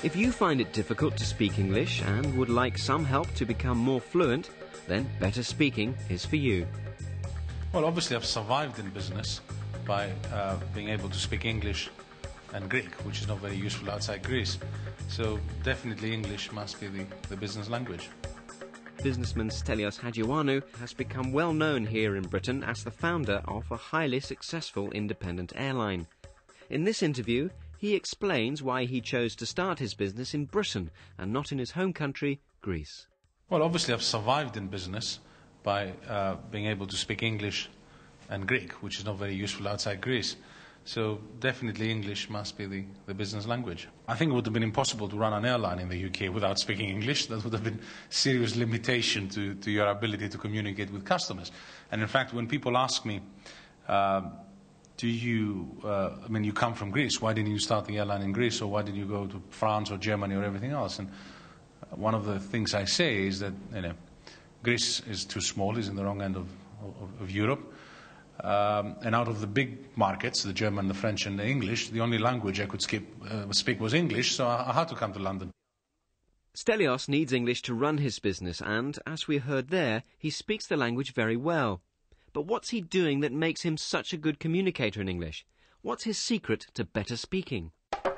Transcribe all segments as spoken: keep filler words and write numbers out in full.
If you find it difficult to speak English and would like some help to become more fluent, then Better Speaking is for you. Well, obviously I've survived in business by uh, being able to speak English and Greek, which is not very useful outside Greece. So definitely English must be the, the business language. Businessman Stelios Hadjiouanou has become well known here in Britain as the founder of a highly successful independent airline. In this interview, he explains why he chose to start his business in Britain and not in his home country, Greece. Well, obviously I've survived in business by uh, being able to speak English and Greek, which is not very useful outside Greece. So definitely English must be the, the business language. I think it would have been impossible to run an airline in the U K without speaking English. That would have been serious limitation to, to your ability to communicate with customers. And in fact, when people ask me, uh, do you, uh, I mean, you come from Greece, why didn't you start the airline in Greece, or why did you go to France or Germany or everything else? And one of the things I say is that, you know, Greece is too small, is in the wrong end of, of, of Europe. Um, and out of the big markets, the German, the French and the English, the only language I could skip, uh, speak was English, so I, I had to come to London. Stelios needs English to run his business and, as we heard there, he speaks the language very well. But what's he doing that makes him such a good communicator in English? What's his secret to better speaking?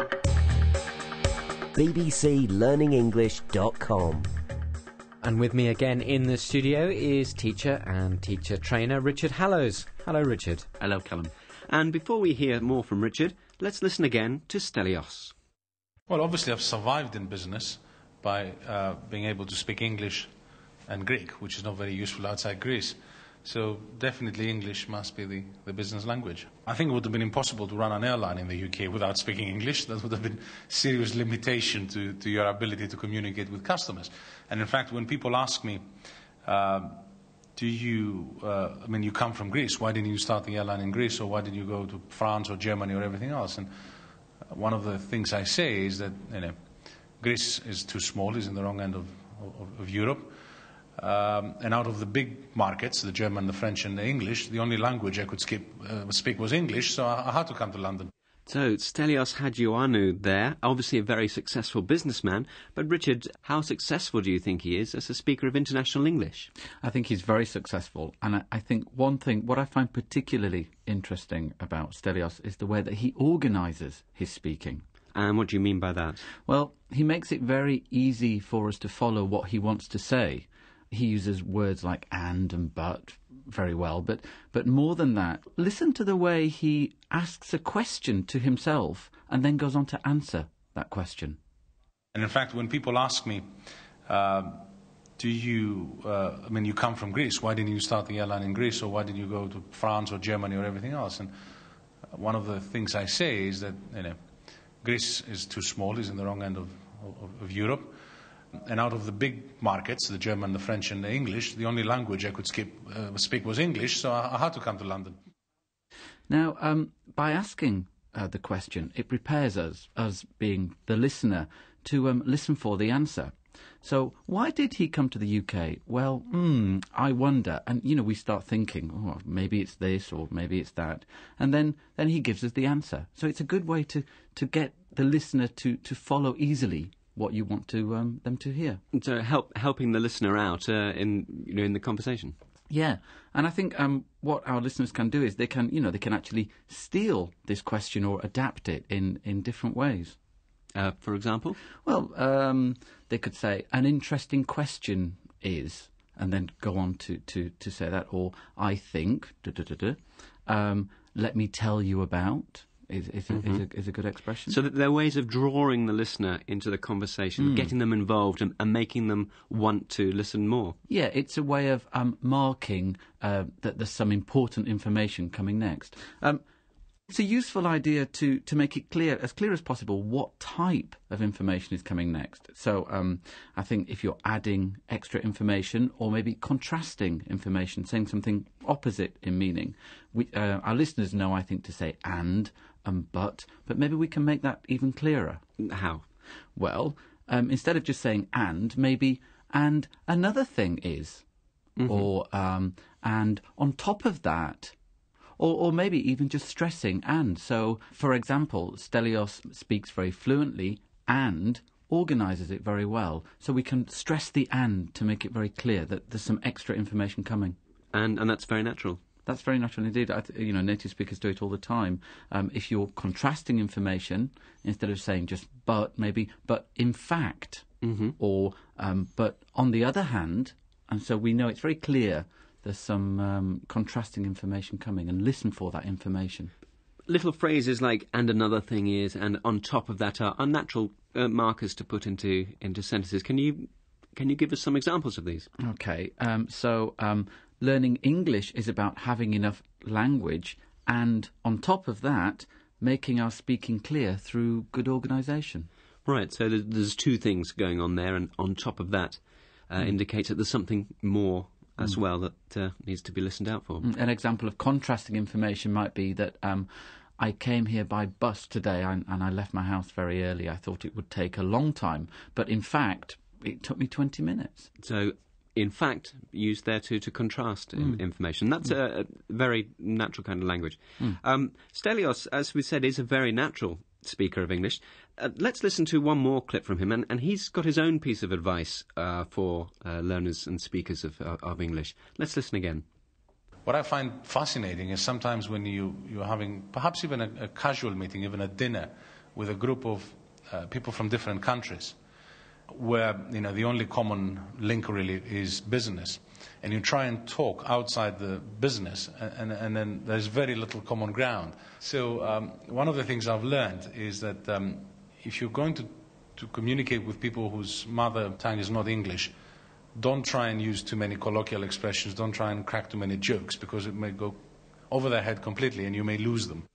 B B C Learning English dot com. And with me again in the studio is teacher and teacher trainer Richard Hallows. Hello, Richard. Hello, Callum. And before we hear more from Richard, let's listen again to Stelios. Well, obviously I've survived in business by uh, being able to speak English and Greek, which is not very useful outside Greece. So definitely English must be the, the business language. I think it would have been impossible to run an airline in the U K without speaking English. That would have been serious limitation to, to your ability to communicate with customers. And in fact, when people ask me, uh, do you, uh, I mean, you come from Greece, why didn't you start the airline in Greece, or why did you go to France or Germany or everything else? And one of the things I say is that, you know, Greece is too small, is in the wrong end of, of, of Europe. Um, and out of the big markets, the German, the French and the English, the only language I could skip, uh, speak was English, so I, I had to come to London. So, Stelios Hadjiouanou there, obviously a very successful businessman, but Richard, how successful do you think he is as a speaker of international English? I think he's very successful, and I, I think one thing, what I find particularly interesting about Stelios is the way that he organises his speaking. And what do you mean by that? Well, he makes it very easy for us to follow what he wants to say. He uses words like and and but very well, but but more than that, listen to the way he asks a question to himself and then goes on to answer that question. And in fact, when people ask me, uh, do you, uh, I mean, you come from Greece, why didn't you start the airline in Greece, or why did you go to France or Germany or everything else? And one of the things I say is that, you know, Greece is too small, is in the wrong end of, of, of Europe. And out of the big markets, the German, the French and the English, the only language I could skip, uh, speak was English, so I, I had to come to London. Now, um, by asking uh, the question, it prepares us, as being the listener, to um, listen for the answer. So, why did he come to the U K? Well, hmm, I wonder. And, you know, we start thinking, oh, maybe it's this or maybe it's that. And then, then he gives us the answer. So it's a good way to, to get the listener to, to follow easily what you want to um, them to hear. So help helping the listener out uh, in you know in the conversation. Yeah, and I think um, what our listeners can do is they can you know they can actually steal this question or adapt it in, in different ways. Uh, for example, well, um, they could say an interesting question is, and then go on to, to, to say that, or I think, da, da, da, da, um, let me tell you about. Is, is, mm-hmm. a, is, a, is a good expression. So that there are ways of drawing the listener into the conversation, mm. getting them involved and, and making them want to listen more. Yeah, it's a way of um, marking uh, that there's some important information coming next. Um, it's a useful idea to, to make it clear, as clear as possible, what type of information is coming next. So um, I think if you're adding extra information or maybe contrasting information, saying something opposite in meaning, we, uh, our listeners know, I think, to say and, and but, but maybe we can make that even clearer. How? Well, um, instead of just saying and, maybe and another thing is, mm-hmm. or um, and on top of that, or, or maybe even just stressing and. So, for example, Stelios speaks very fluently and organises it very well. So we can stress the and to make it very clear that there's some extra information coming. And, and that's very natural. That's very natural indeed. I th- you know, native speakers do it all the time. Um, if you're contrasting information, instead of saying just but, maybe, but in fact, mm-hmm. or um, but on the other hand, and so we know it's very clear there's some um, contrasting information coming, and listen for that information. Little phrases like "and another thing is," and "on top of that" are unnatural uh, markers to put into into sentences. Can you can you give us some examples of these? Okay, um, so um, learning English is about having enough language, and on top of that, making our speaking clear through good organisation. Right. So there's, there's two things going on there, and on top of that, uh, mm. indicates that there's something more as mm. well that uh, needs to be listened out for. An example of contrasting information might be that um, I came here by bus today and, and I left my house very early. I thought it would take a long time, but in fact, it took me twenty minutes. So, in fact, used there to, to contrast mm. in, information. That's mm. a, a very natural kind of language. Mm. Um, Stelios, as we said, is a very natural speaker of English. Uh, let's listen to one more clip from him, and, and he's got his own piece of advice uh, for uh, learners and speakers of, uh, of English. Let's listen again. What I find fascinating is sometimes when you, you're having perhaps even a, a casual meeting, even a dinner, with a group of uh, people from different countries, where you know the only common link really is business, and you try and talk outside the business, and, and, and then there's very little common ground. So um, one of the things I've learned is that um, if you're going to, to communicate with people whose mother tongue is not English, don't try and use too many colloquial expressions, don't try and crack too many jokes, because it may go over their head completely and you may lose them.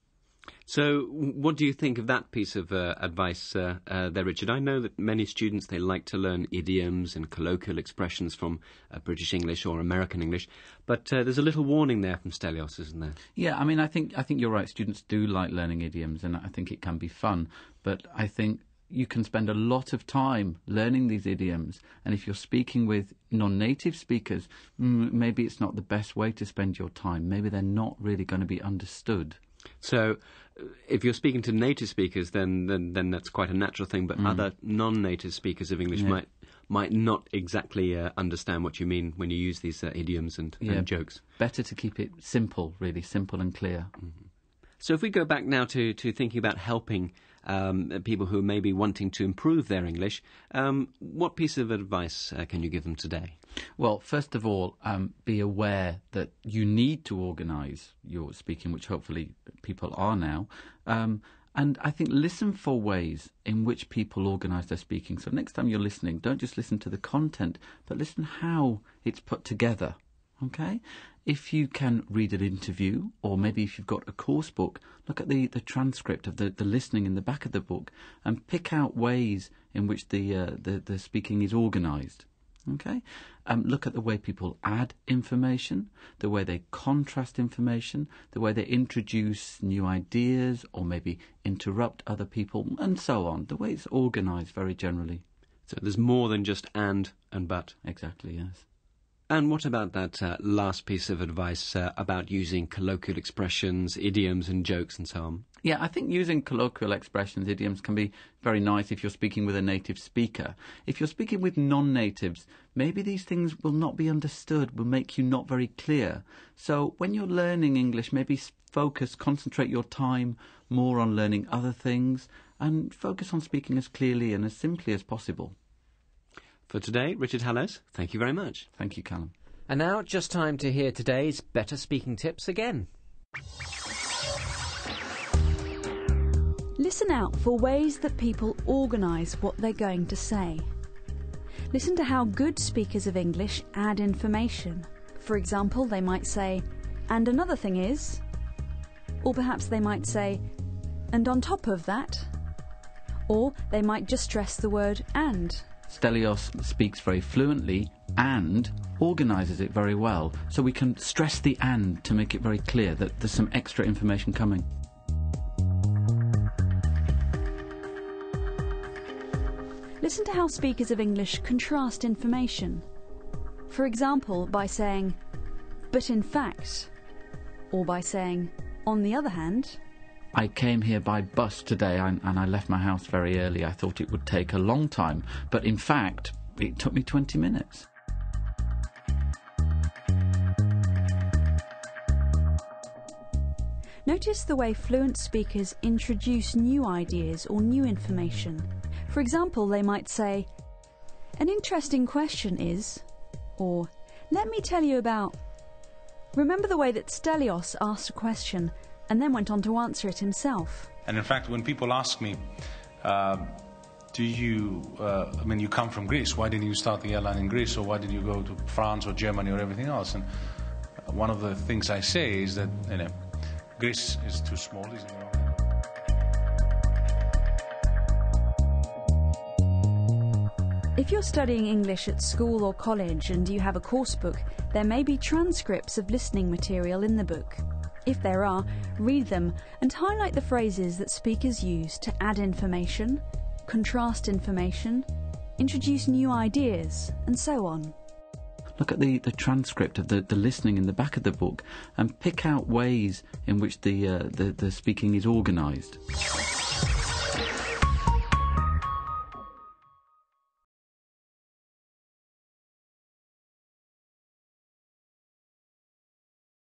So what do you think of that piece of uh, advice uh, uh, there, Richard? I know that many students, they like to learn idioms and colloquial expressions from uh, British English or American English, but uh, there's a little warning there from Stelios, isn't there? Yeah, I mean, I think I think you're right. Students do like learning idioms, and I think it can be fun, but I think you can spend a lot of time learning these idioms, and if you're speaking with non-native speakers, maybe it's not the best way to spend your time. Maybe they're not really going to be understood. So, if you're speaking to native speakers, then then, then that's quite a natural thing. But mm. other non-native speakers of English yeah. might might not exactly uh, understand what you mean when you use these uh, idioms and, yeah. and jokes. Better to keep it simple, really simple and clear. Mm-hmm. So, if we go back now to to thinking about helping um, people who may be wanting to improve their English, um, what piece of advice uh, can you give them today? Well, first of all, um, be aware that you need to organise your speaking, which hopefully people are now. Um, and I think listen for ways in which people organise their speaking. So next time you're listening, don't just listen to the content, but listen how it's put together. Okay? If you can read an interview, or maybe if you've got a course book, look at the, the transcript of the, the listening in the back of the book and pick out ways in which the uh, the, the speaking is organised. Okay, um, look at the way people add information, the way they contrast information, the way they introduce new ideas or maybe interrupt other people, and so on. The way it's organised very generally. So there's more than just and and but. Exactly, yes. And what about that uh, last piece of advice uh, about using colloquial expressions, idioms and jokes and so on? Yeah, I think using colloquial expressions, idioms, can be very nice if you're speaking with a native speaker. If you're speaking with non-natives, maybe these things will not be understood, will make you not very clear. So when you're learning English, maybe focus, concentrate your time more on learning other things and focus on speaking as clearly and as simply as possible. For today, Richard Hallows, thank you very much. Thank you, Callum. And now, just time to hear today's Better Speaking Tips again. Listen out for ways that people organise what they're going to say. Listen to how good speakers of English add information. For example, they might say, and another thing is, or perhaps they might say, and on top of that, or they might just stress the word and. Stelios speaks very fluently and organises it very well, so we can stress the and to make it very clear that there's some extra information coming. Listen to how speakers of English contrast information. For example, by saying, but in fact, or by saying, on the other hand, I came here by bus today and, and I left my house very early. I thought it would take a long time, but in fact, it took me twenty minutes. Notice the way fluent speakers introduce new ideas or new information. For example, they might say, "An interesting question is," or "Let me tell you about." Remember the way that Stelios asked a question and then went on to answer it himself. And in fact, when people ask me, uh, do you, uh, I mean, you come from Greece, why didn't you start the airline in Greece, or why did you go to France or Germany or everything else? And one of the things I say is that, you know, Greece is too small, isn't it? If you're studying English at school or college and you have a course book, there may be transcripts of listening material in the book. If there are, read them and highlight the phrases that speakers use to add information, contrast information, introduce new ideas, and so on. Look at the, the transcript of the, the listening in the back of the book and pick out ways in which the, uh, the, the speaking is organised.